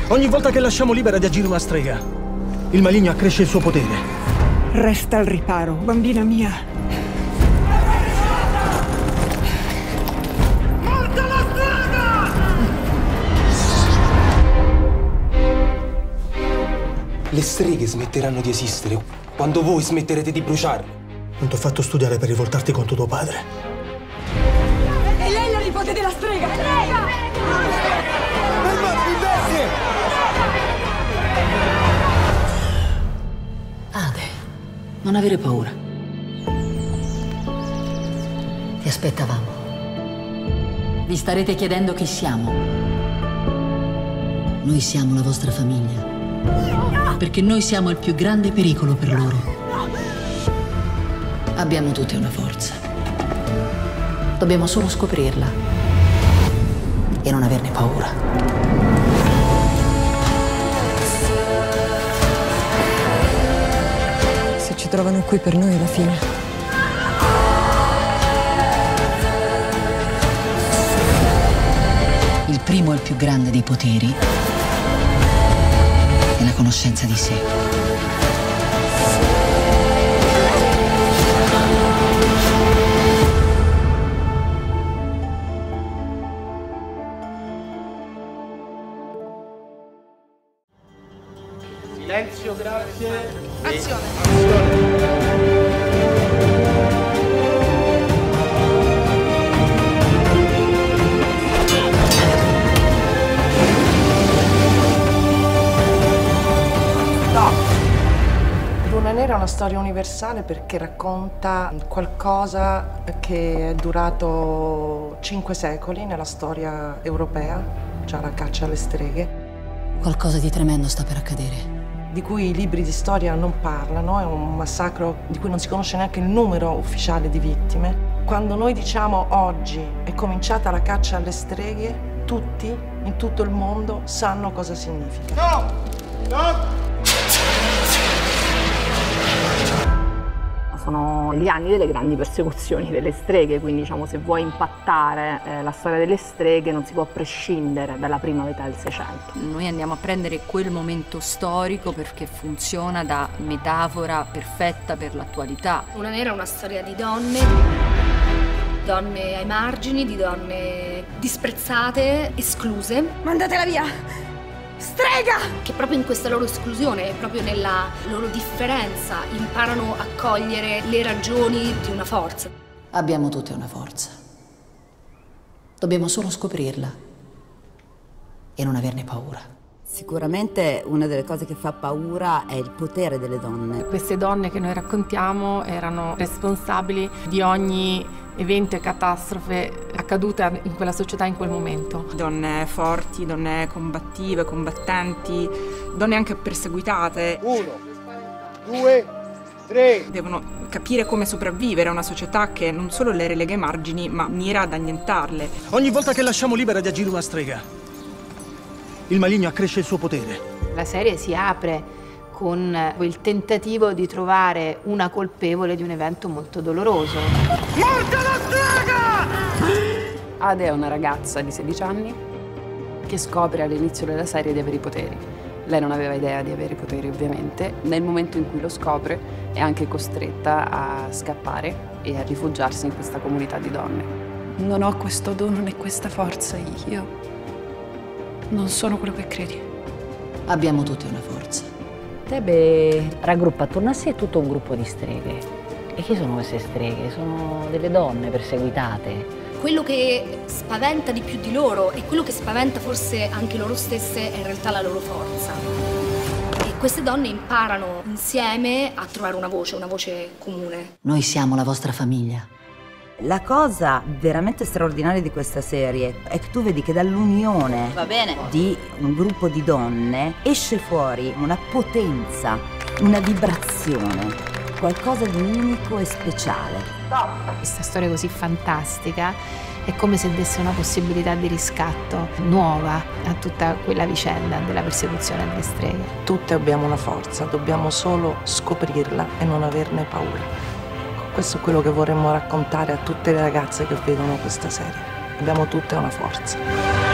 Ogni volta che lasciamo libera di agire una strega, il maligno accresce il suo potere. Resta al riparo, bambina mia. Morta la strada! Le streghe smetteranno di esistere quando voi smetterete di bruciarle. Non ti ho fatto studiare per rivoltarti contro tuo padre. E lei è la nipote della strega! Strega! Fermati, bestie! Ade, non avere paura. Ti aspettavamo. Vi starete chiedendo chi siamo. Noi siamo la vostra famiglia. Perché noi siamo il più grande pericolo per loro. Abbiamo tutti una forza. Dobbiamo solo scoprirla e non averne paura. Se ci trovano qui per noi è la fine. Il primo e il più grande dei poteri è la conoscenza di sé. Silenzio, grazie. Azione! Luna Nera è una storia universale perché racconta qualcosa che è durato 5 secoli nella storia europea, cioè la caccia alle streghe, Qualcosa di tremendo sta per accadere. di cui i libri di storia non parlano, è un massacro di cui non si conosce neanche il numero ufficiale di vittime. Quando noi diciamo oggi è cominciata la caccia alle streghe, tutti in tutto il mondo sanno cosa significa. No! No! Sono gli anni delle grandi persecuzioni delle streghe, quindi diciamo se vuoi impattare la storia delle streghe non si può prescindere dalla prima metà del Seicento. Noi andiamo a prendere quel momento storico perché funziona da metafora perfetta per l'attualità. Luna Nera è una storia di donne ai margini, di donne disprezzate, escluse. Mandatela via! Strega! Che proprio in questa loro esclusione, proprio nella loro differenza, imparano a cogliere le ragioni di una forza. Abbiamo tutte una forza. Dobbiamo solo scoprirla e non averne paura. Sicuramente una delle cose che fa paura è il potere delle donne. Queste donne che noi raccontiamo erano responsabili di ogni evento e catastrofe accaduta in quella società in quel momento. Donne forti, donne combattive, combattenti, donne anche perseguitate. 1, 2, 3. Devono capire come sopravvivere a una società che non solo le relega ai margini, ma mira ad annientarle. Ogni volta che lasciamo libera di agire una strega, il maligno accresce il suo potere. La serie si apre con il tentativo di trovare una colpevole di un evento molto doloroso. Morta la strega! Ade è una ragazza di 16 anni che scopre all'inizio della serie di avere i poteri. Lei non aveva idea di avere i poteri, ovviamente. Nel momento in cui lo scopre è anche costretta a scappare e a rifugiarsi in questa comunità di donne. Non ho questo dono né questa forza, io non sono quello che credi. Abbiamo tutte una forza. Tebe raggruppa attorno a sé tutto un gruppo di streghe. E chi sono queste streghe? Sono delle donne perseguitate. Quello che spaventa di più di loro e quello che spaventa forse anche loro stesse è in realtà la loro forza. E queste donne imparano insieme a trovare una voce comune. Noi siamo la vostra famiglia. La cosa veramente straordinaria di questa serie è che tu vedi che dall'unione di un gruppo di donne esce fuori una potenza, una vibrazione, qualcosa di unico e speciale. Questa storia così fantastica è come se desse una possibilità di riscatto nuova a tutta quella vicenda della persecuzione delle streghe. Tutte abbiamo una forza, dobbiamo solo scoprirla e non averne paura. Questo è quello che vorremmo raccontare a tutte le ragazze che vedono questa serie. Abbiamo tutte una forza.